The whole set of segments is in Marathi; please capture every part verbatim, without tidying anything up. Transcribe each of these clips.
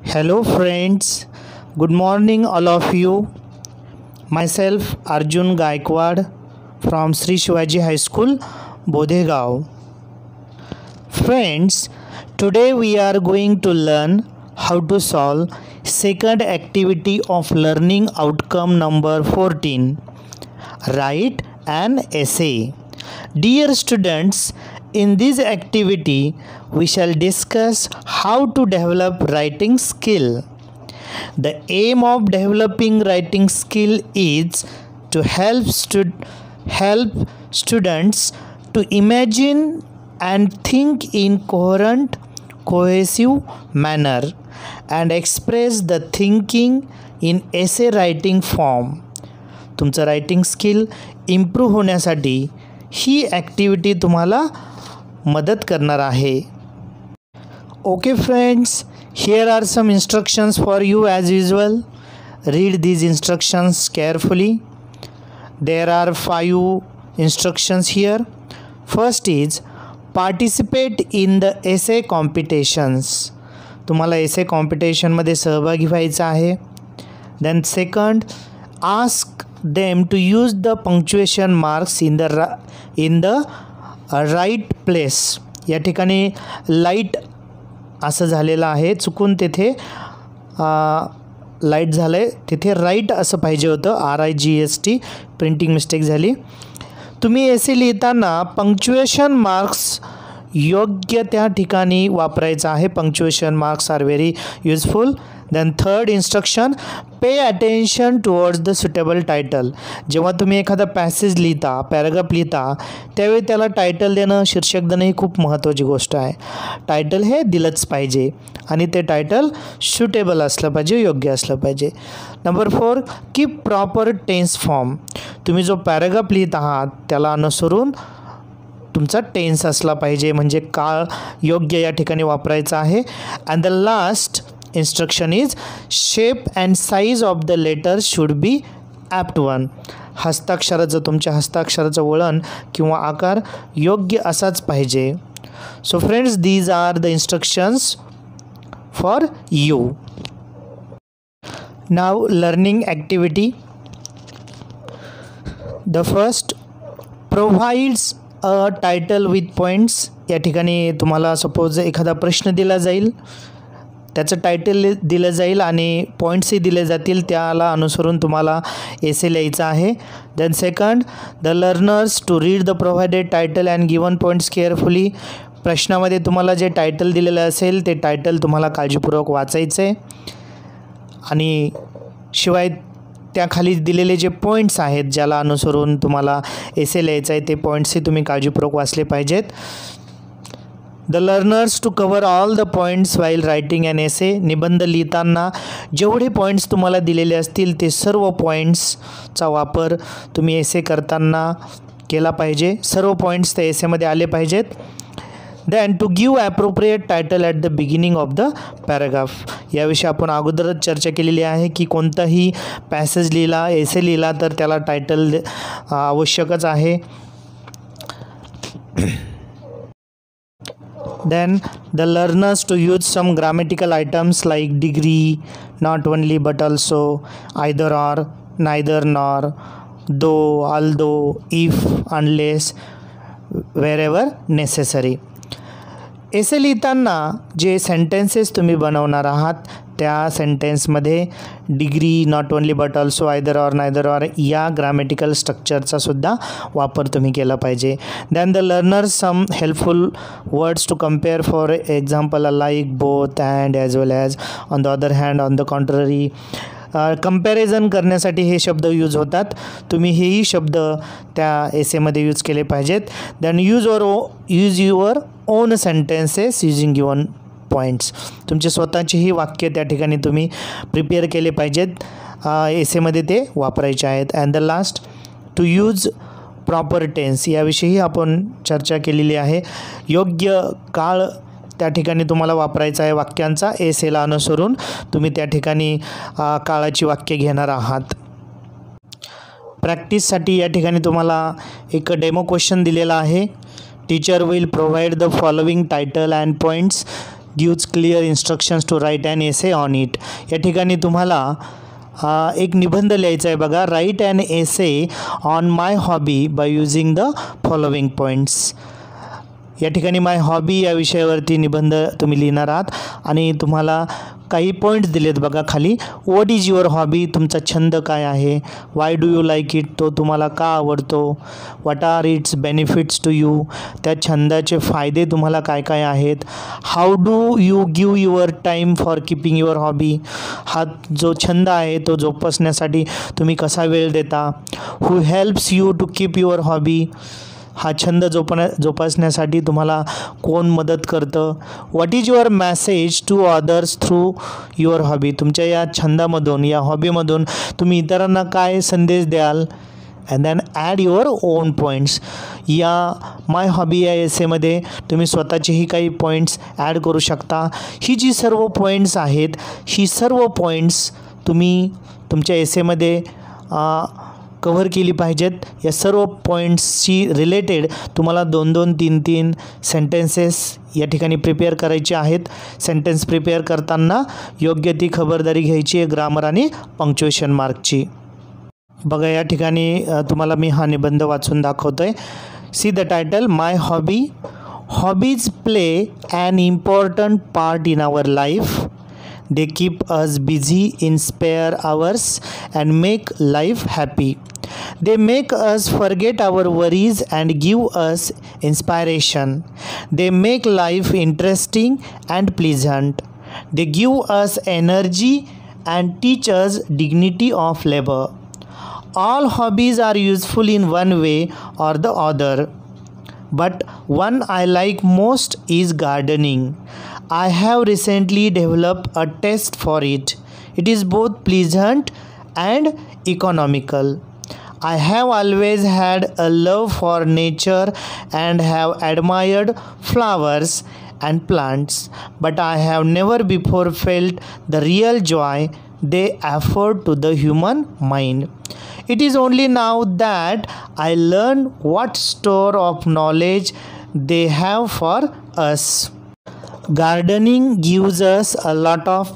Hello, friends. Good morning, all of you. Myself, Arjun Gaikwad from Sri Shivaji High School, Bodhegaon. Friends, today we are going to learn how to solve second activity of learning outcome number fourteen. Write an essay. Dear students, in this activity we shall discuss how to develop writing skill. The aim of developing writing skill is to help stud- help students to imagine and think in coherent, cohesive manner and express the thinking in essay writing form. तुमचं रायटिंग स्किल इम्प्रूव्ह होण्यासाठी ही ॲक्टिव्हिटी तुम्हाला मदत करणार आहे. Okay friends, here are some instructions for you as usual. Read these instructions carefully. There are five instructions here. First is participate in the essay competitions. तुम्हाला एसे कॉम्पिटिशनमध्ये सहभागी व्हायचं आहे. Then second, ask them to use the punctuation marks in the in the right place. या ठिकाणी लाईट असं झालेलं आहे, चुकून तेथे लाईट झालं आहे, तिथे राईट असं पाहिजे होतं. R I G S T printing mistake झाली. तुम्ही एसे लिहिताना पंक्च्युएशन मार्क्स योग्य त्या ठिकाणी वापरायचं आहे. Punctuation marks are very useful. Then third instruction, pay attention towards the suitable title. जेव्हा तुम्ही एखादा पॅसेज लिहिता, पॅराग्राफ लिहिता, त्यावेळी त्याला टायटल देणं, शीर्षक देणं ही खूप महत्त्वाची गोष्ट आहे. टायटल हे दिलंच पाहिजे आणि ते टायटल सुटेबल असलं पाहिजे, योग्य असलं पाहिजे. Number four, keep proper tense form. तुम्ही जो पॅराग्राफ लिहित आहात त्याला अनुसरून तुमचा टेन्स असला पाहिजे, म्हणजे काळ योग्य या ठिकाणी वापरायचा आहे. And the last instruction is shape and size of the letters should be apt one. हस्ताक्षराचं, तुमच्या हस्ताक्षराचं वळण किंवा आकार योग्य असाच पाहिजे. So friends, these are the instructions for you. Now learning activity. The first, provides a title with points. या ठिकाणी तुम्हाला सपोज एखादा प्रश्न दिला जाईल, त्याचं टायटल दिलं जाईल आणि पॉईंट्सही दिले जातील, त्याला अनुसरून तुम्हाला एसे लिहायचं आहे. Then second, the learners to read the provided title and given points carefully. प्रश्नामध्ये तुम्हाला जे टायटल दिलेलं असेल ते टायटल तुम्हाला काळजीपूर्वक वाचायचं आहे आणि शिवाय त्याखाली दिलेले जे पॉईंट्स आहेत ज्याला अनुसरून तुम्हाला एसे लिहायचं आहे ते पॉईंट्सही तुम्ही काळजीपूर्वक वाचले पाहिजेत. The learners to cover all the points while writing and essay. निबंध लिहिताना जेवढे पॉईंट्स तुम्हाला दिलेले असतील ते सर्व पॉईंट्सचा वापर तुम्ही एसे करताना केला पाहिजे. सर्व पॉईंट्स त्या एसेमध्ये आले पाहिजेत. Then to give appropriate title at the beginning of the paragraph. याविषयी आपण अगोदरच चर्चा केलेली आहे की कोणताही पॅसेज लिहिला, एसे लिहिला तर त्याला टायटल आवश्यकच आहे. Then the learners to use some grammatical items like degree, not only but also, either or, neither nor, though, although, if, unless, wherever necessary. एसे लिहिताना जे सेंटेन्सेस तुम्ही बनवणार आहात त्या सेंटेन्समध्ये degree, not only but also, either or, neither nor या ग्रामॅटिकल स्ट्रक्चरचा सुद्धा वापर तुम्ही केला पाहिजे. Then the learner some helpful words to compare, for example like, both, and, as well as, on the other hand, on the contrary. Comparison करण्यासाठी हे शब्द यूज होतात. तुम्ही हेही शब्द त्या एसेमध्ये यूज केले पाहिजेत. Then use or use your own sentences using given points. तुमचे स्वतःचेही वाक्य त्या ठिकाणी तुम्ही प्रिपेअर केले पाहिजेत, एसेमध्ये ते वापरायचे आहेत. And the last, to use proper tense. याविषयीही आपण चर्चा केलेली आहे. योग्य काळ त्या ठिकाणी तुम्हाला वापरायचा आहे वाक्यांचा. एसेला अनुसरून तुम्ही त्या ठिकाणी काळाची वाक्य घेणार आहात. प्रॅक्टिससाठी या ठिकाणी तुम्हाला एक डेमो क्वेश्चन दिलेला आहे. Teacher will provide the following title and points. Gives clear instructions to write an essay on it. या ठिकाणी तुम्हाला हा एक निबंध लिहायचा आहे बघा. Write an essay on my hobby by using the following points. या ठिकाणी माय हॉबी या विषयावरती निबंध तुम्ही लिहिणार आहात आणि तुम्हाला काही पॉईंट्स दिलेत बघा खाली. व्हॉट इज युअर हॉबी, तुमचा छंद काय आहे. Why do you like it, तो तुम्हाला का आवडतो. What are its benefits to you, त्या छंदाचे फायदे तुम्हाला काय काय आहेत. How do you give your time for keeping your hobby, हा जो छंद आहे तो जोपासण्यासाठी तुम्ही कसा वेळ देता. Who helps you to keep your hobby, हा छंद जोपण्या जोपासण्यासाठी तुम्हाला कोण मदत करतं. What is your message to others through your hobby, तुमच्या या छंदामधून या हॉबीमधून तुम्ही इतरांना काय संदेश द्याल. And then add your own points. या माय हॉबी या एसेमध्ये तुम्ही स्वतःचेही काही पॉईंट्स ॲड करू शकता. ही जी सर्व पॉईंट्स आहेत ही सर्व पॉईंट्स तुम्ही तुमच्या एसेमध्ये कव्हर केली पाहिजेत. या सर्व पॉईंट्सशी रिलेटेड तुम्हाला दोन दोन तीन तीन सेंटेन्सेस या ठिकाणी प्रिपेअर करायचे आहेत. सेंटेन्स प्रिपेअर करताना योग्य ती खबरदारी घ्यायची आहे ग्रामर आणि पंक्च्युएशन मार्कची. बघा या ठिकाणी तुम्हाला मी हा निबंध वाचून दाखवतोय. See the title my hobby. Hobbies play an important part in our life. They keep us busy in spare hours and make life happy. They make us forget our worries and give us inspiration. They make life interesting and pleasant. They give us energy and teach us dignity of labor. All hobbies are useful in one way or the other, but one I like most is gardening. I have recently developed a taste for it. It is both pleasant and economical. I have always had a love for nature and have admired flowers and plants, but I have never before felt the real joy they afford to the human mind. It is only now that I learn what store of knowledge they have for us. Gardening gives us a lot of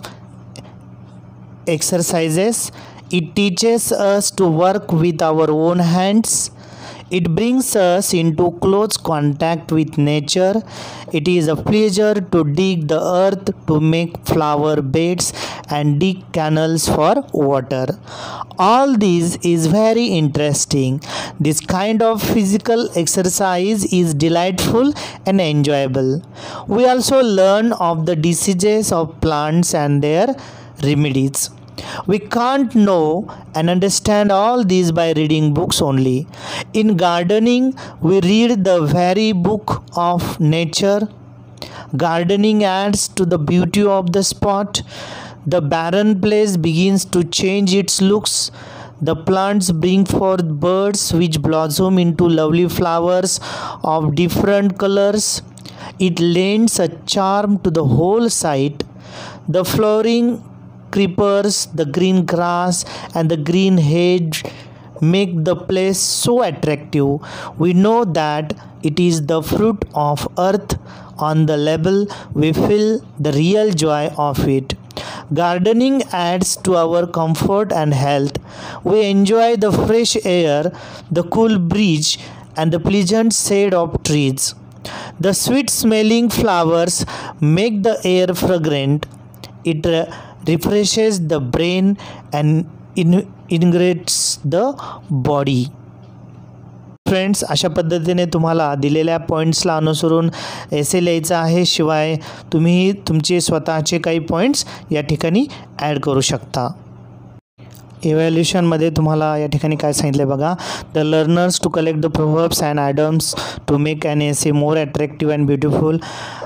exercises. It teaches us to work with our own hands. It brings us into close contact with nature. It is a pleasure to dig the earth, to make flower beds and dig canals for water. All this is very interesting. This kind of physical exercise is delightful and enjoyable. We also learn of the diseases of plants and their remedies. We can't know and understand all these by reading books only. In gardening, we read the very book of nature. Gardening adds to the beauty of the spot. The barren place begins to change its looks. The plants bring forth birds which blossom into lovely flowers of different colors. It lends a charm to the whole sight. The flowering creepers, the green grass and the green hedge make the place so attractive. We know that it is the fruit of earth. On the level we feel the real joy of it. Gardening adds to our comfort and health. We enjoy the fresh air, the cool breeze and the pleasant shade of trees. The sweet smelling flowers make the air fragrant. It refreshes the brain and invigorates the body. Friends, अशा पद्धतीने तुम्हाला दिलेल्या पॉईंट्सला अनुसरून एसे लिहायचा आहे. शिवाय तुम्ही तुमचे स्वतःचे काही पॉईंट्स या ठिकाणी ॲड करू शकता. इव्हॅल्युएशनमध्ये तुम्हाला या ठिकाणी काय सांगितलं आहे बघा. The learners to collect the proverbs and idioms to make an essay more attractive and beautiful.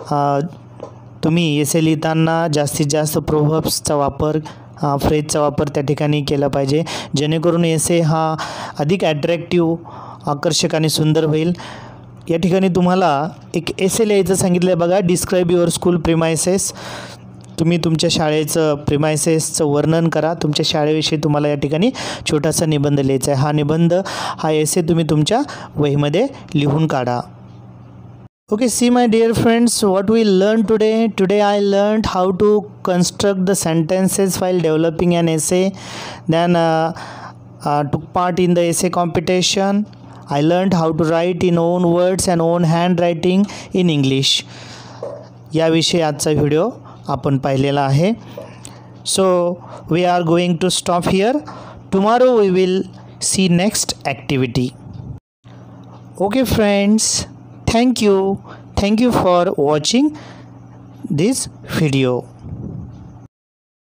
तुम्ही एसे लिहिताना जास्तीत जास्त प्रोव्हर्ब्सचा वापर फ्रेजचा वापर त्या ठिकाणी केला पाहिजे, जेणेकरून एसे हा अधिक ॲट्रॅक्टिव्ह, आकर्षक आणि सुंदर होईल. या ठिकाणी तुम्हाला एक एसे लिहायचं सांगितलं आहे बघा. Describe your school premises. तुम्ही तुमच्या शाळेचं प्रिमायसेसचं वर्णन करा. तुमच्या शाळेविषयी तुम्हाला या ठिकाणी छोटासा निबंध लिहायचा आहे. हा निबंध हा एसे तुम्ही तुमच्या वहीमध्ये लिहून काढा. Okay, see my dear friends, what we learned today. Today I learned how to construct the sentences while developing an essay. Then uh, uh, took part in the essay competition. I learned how to write in own words and own handwriting in English. याविषयी आजचा व्हिडिओ आपण पाहिलेला आहे. So we are going to stop here. Tomorrow we will see next activity. Okay friends, thank you. Thank you for watching this video.